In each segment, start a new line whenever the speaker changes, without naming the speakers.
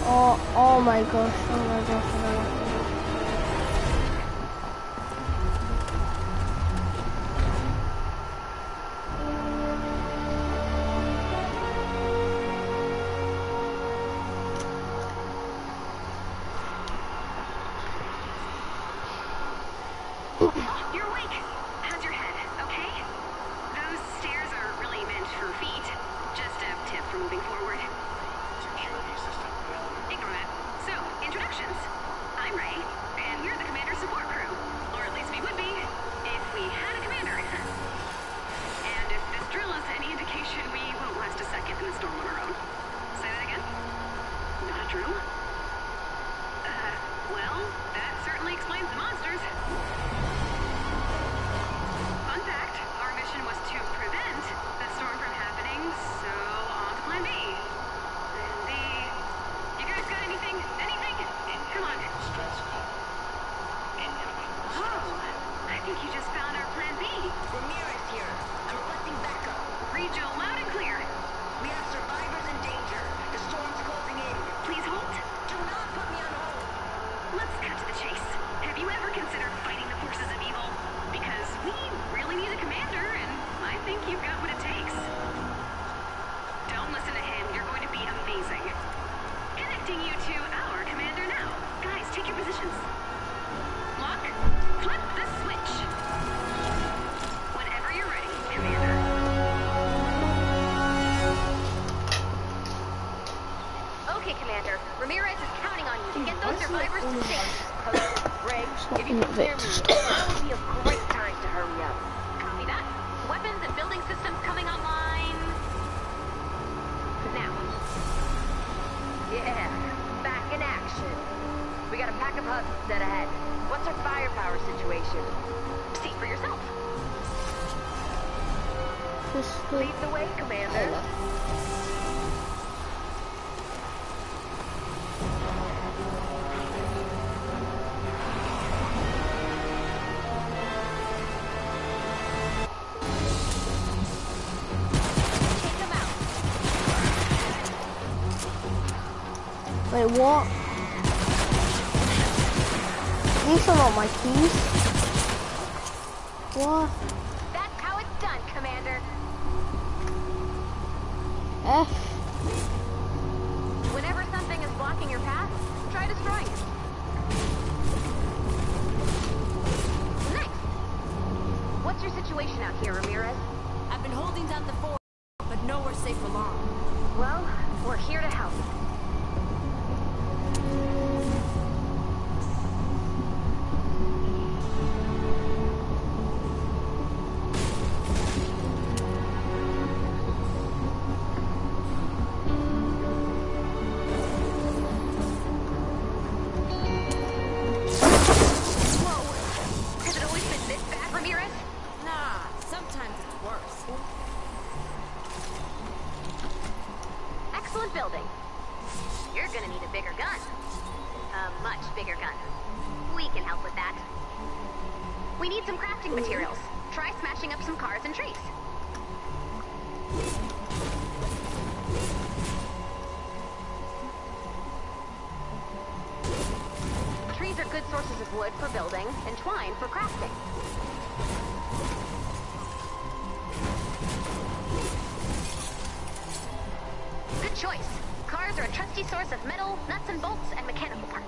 Oh my gosh, oh my gosh, oh my gosh.
You're awake. How's your head? Okay? Those stairs are really meant for feet. Just a tip for moving forward.
Security system failure.
Ignore that. So, introductions. I'm Ray, and we're the Commander Support Crew. Or at least we would be, if we had a commander. And if this drill is any indication, we won't last a second in the storm on our own. Say that again? Not a drill? Well, that certainly explains the monsters. Fun fact, our mission was to prevent the storm from happening, so on to Plan B. Plan B. You guys got anything? Anything? Come on.
Stress call.
Oh, I think you just found our Plan B.
Ramirez here. I'm requesting backup.
Read you loud and clear.
We have survivors in danger. The storm's closing in.
Please hold.
Do not put me on hold.
Let's cut to the chase. Have you ever considered fighting the forces of evil? Because we really need a commander, and I think you've got what it takes. Don't listen to him. You're going to be amazing. Connecting you to our commander now. Guys, take your positions. Lock. Flip the switch. Whenever you're ready, commander. Okay, Commander. Ramirez is counting on you to get those survivors to safety.
Hello, Ray. If you can hear me, now would be a great time to hurry up.
Copy that. Weapons and building systems coming online. Now.
Yeah, back in action. We got a pack of hubs set ahead. What's our firepower situation?
See for yourself.
Lead the way, Commander.
Take them out.
Wait, what? These are not my keys. What?
That's how it's done, Commander.
F.
Whenever something is blocking your path, try destroying it. Nice. What's your situation out here, Ramirez?
I've been holding down the fort, but nowhere safe for long.
Well, we're here to help. Whoa! Has it always been this bad, Ramirez?
Nah, sometimes it's worse.
Excellent building. You're gonna need a bigger gun. A much bigger gun. We can help with that. We need some crafting materials. Try smashing up some cars and trees. Trees are good sources of wood for building, and twine for crafting. Good choice. Cars are a trusty source of metal, nuts and bolts, and mechanical parts.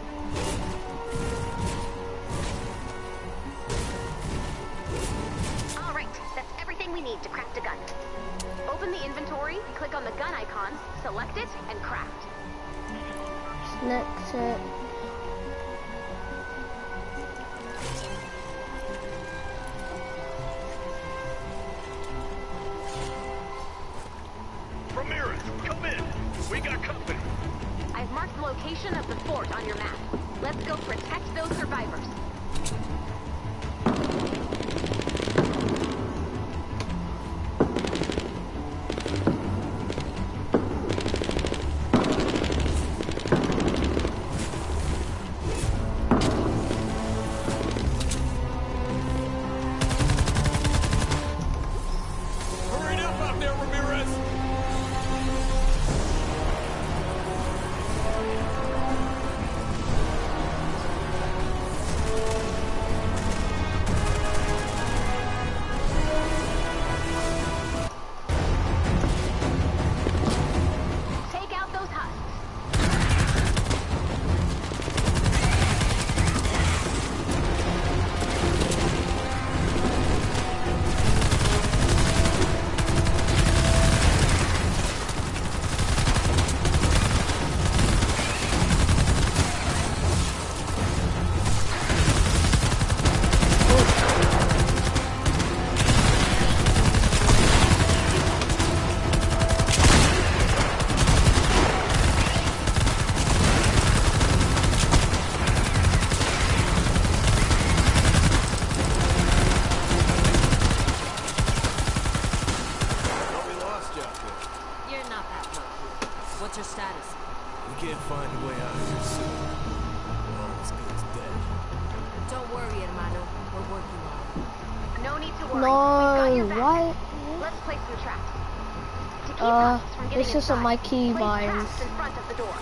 All right, that's everything we need to craft a gun. Open the inventory, click on the gun icons, select it, and craft.
Select it.
Ramirez, come in. We got company.
I've marked the location of the fort on your map. Let's go protect those survivors.
Hurry up out there, Ramirez.
find a way out of here soon. We're almost good as dead.
Don't worry, hermano. We're working on it.
No need to worry. We've got your
No,
back.
why?
Let's place some traps. To keep us from getting
This isn't
inside,
my key
place
binds.
traps in front of the door.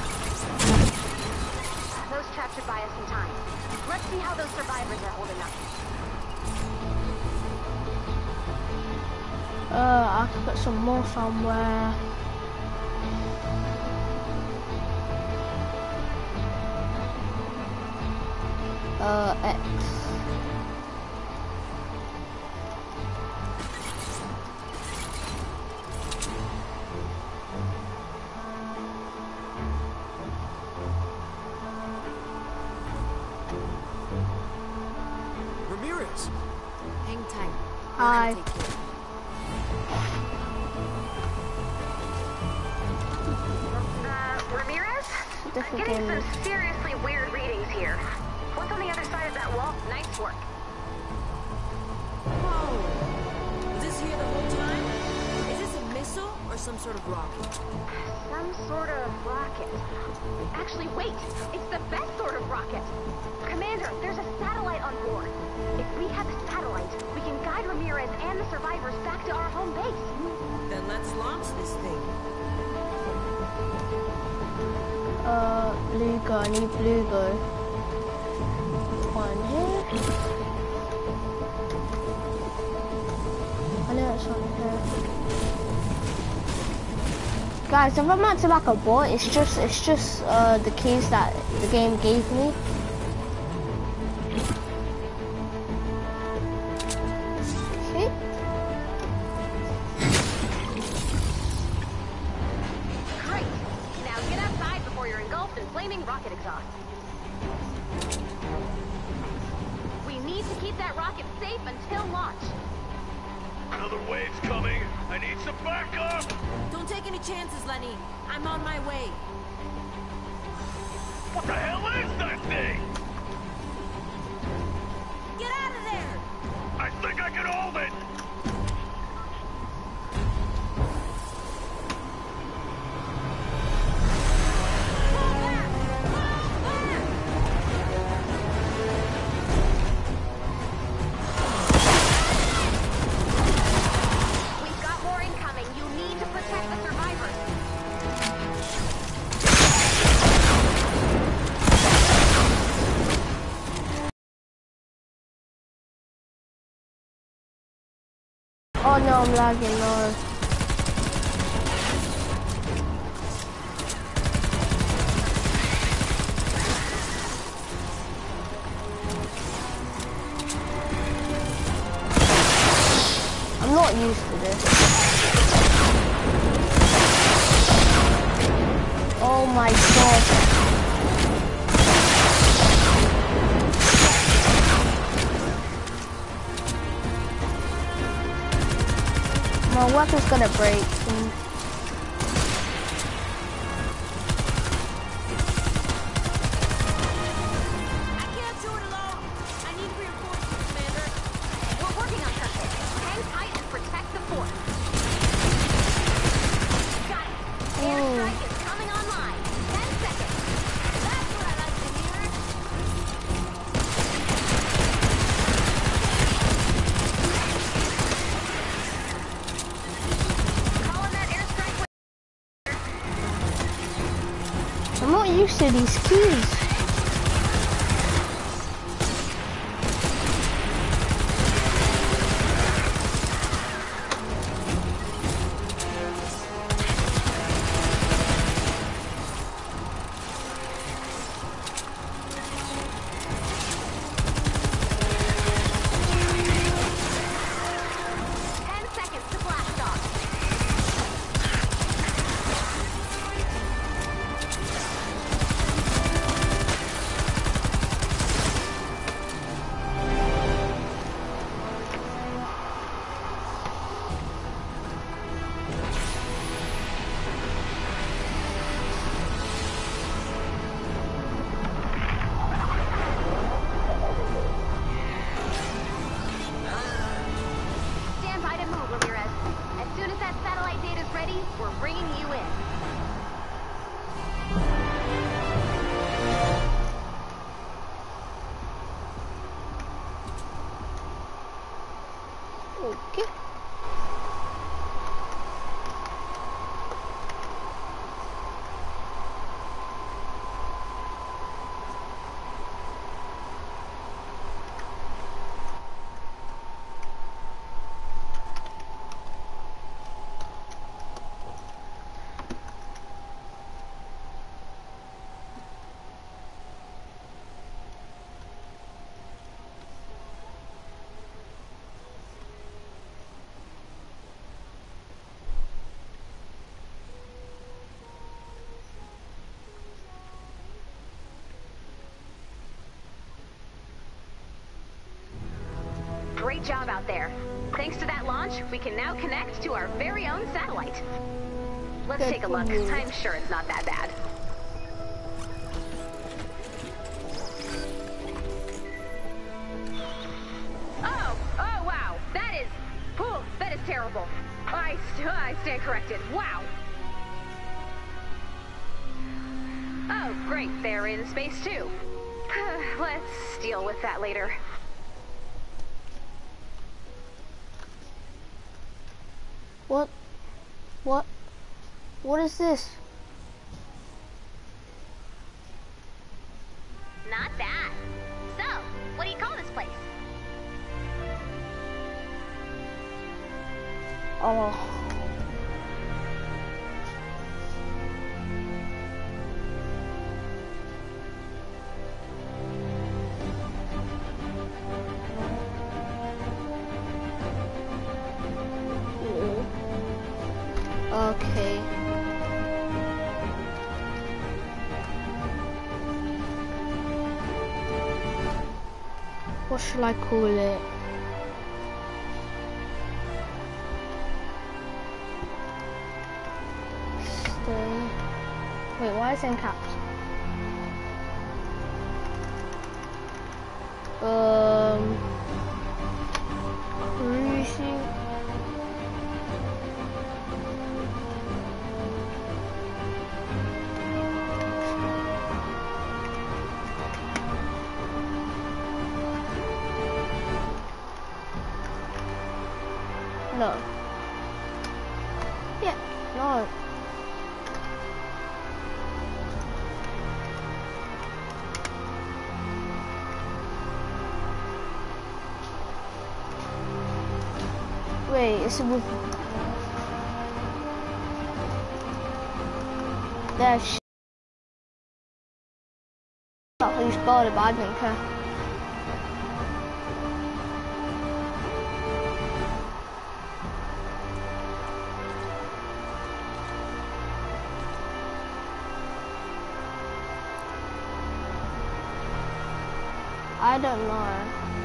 Those traps should buy us some time. Let's see how those survivors are holding up.
I could put some more somewhere. X.
Ramirez!
Hang tight. We're
Hi.
gonna take care of it.
Ramirez?
Different
Getting
game.
some seriously weird readings here. What's on the other side of that wall? Nice work.
Whoa! Was this here the whole time? Is this a missile or some sort of rocket?
Some sort of rocket. Actually, wait. It's the best sort of rocket. Commander, there's a satellite on board. If we have a satellite, we can guide Ramirez and the survivors back to our home base.
Then let's launch this thing.
Blue go. I need blue go. One here. I know it's one here. Guys, if I'm acting like a bot, it's just the keys that the game gave me. See?
Great. Now get outside before you're engulfed in flaming rocket exhaust. We need to keep that rocket safe until launch.
Another wave's coming. I need some backup.
Don't take any chances, Lenny. I'm on my way.
What the hell is that thing?
Get out of there!
I think I can hold it.
Fall back! Fall back!
We've got more incoming. You need to protect the survivors.
Oh no, I'm lagging. No. I'm not used to this. Oh my god. My weapon's gonna break soon.
I can't do it alone! I need reinforcements, Commander.
We're working on something. Hang tight and protect the fort. Got it. Airstrike is coming online. 10 seconds.
That's what I like to hear.
Calling that airstrike.
I'm not used to these keys.
great job out there. Thanks to that launch, we can now connect to our very own satellite. Let's
Good
take a
for
look.
you.
I'm sure it's not that bad. Oh, wow. That is terrible. I stand corrected. Wow. Oh, great. They're in space too. Let's deal with that later.
What? What is this?
Not bad. So, what do you call this place?
Oh. Okay. What should I call it? Stay. Wait, why is it in caps? Cruising. No. Yeah, no. Wait, it's a with there. Not who spelled it, but I don't care. I don't know.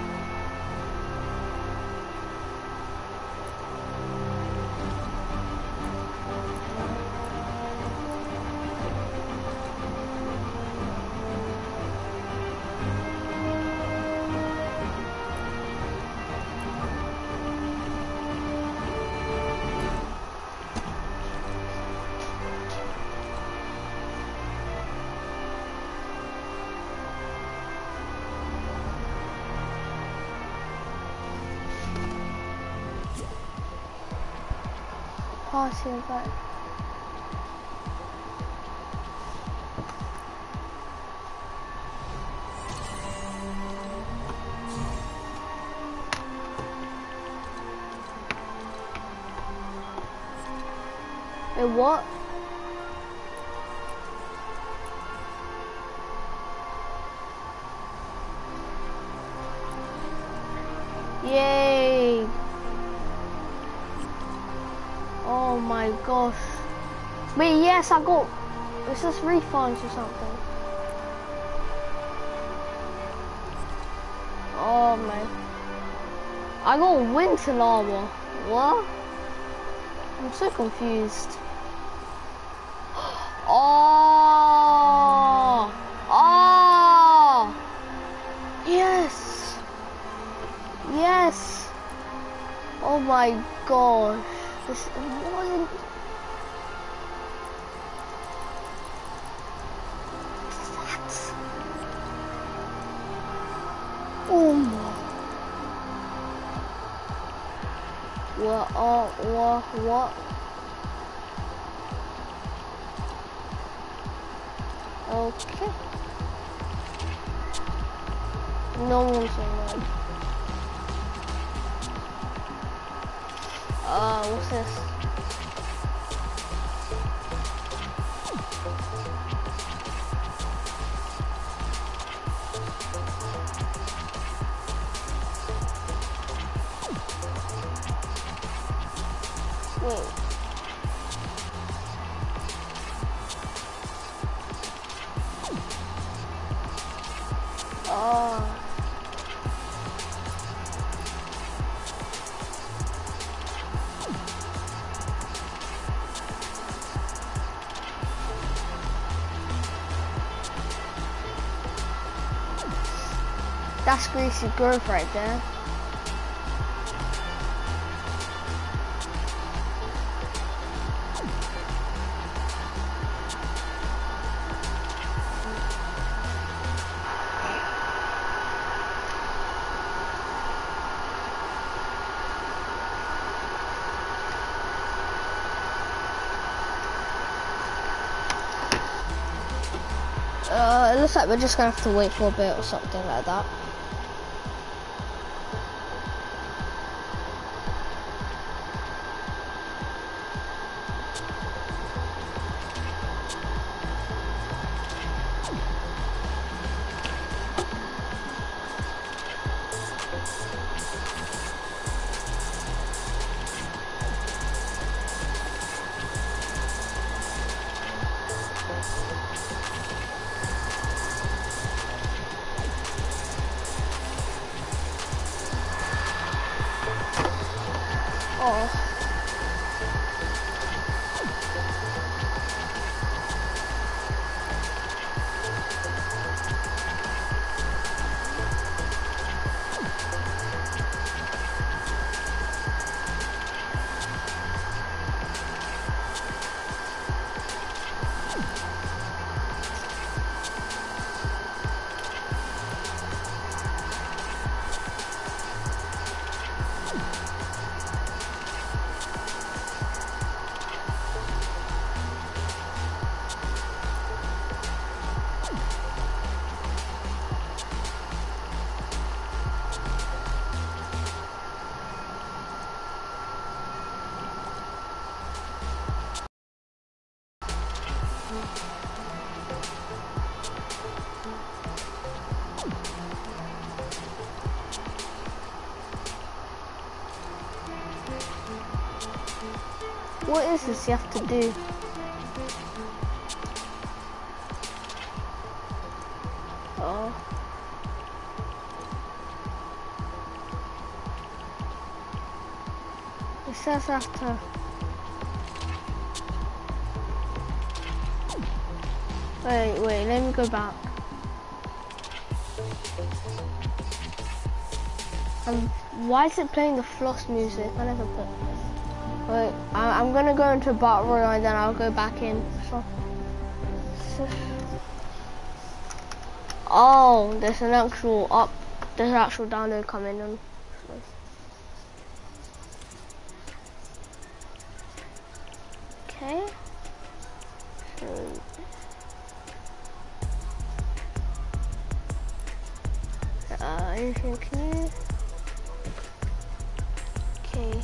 Party invite. Wait, what? Yay! Oh my gosh. Wait, yes, I got... Is this refunds or something? Oh my... I got winter armor. What? I'm so confused. Oh! Oh! Yes! Yes! Oh my gosh. This wasn't... What? Oh my... What? Okay. No one's alive. What's this? Wait. That's greasy growth right there. It looks like we're just gonna have to wait for a bit or something like that. Oh. What is this you have to do? Oh. It says I have to... Wait, let me go back. Why is it playing the floss music? I never put this. Wait, I'm gonna go into Battle Royale and then I'll go back in. Oh, there's an actual download coming in. Okay. Anything new? Okay.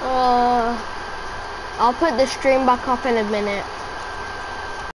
I'll put the stream back up in a minute.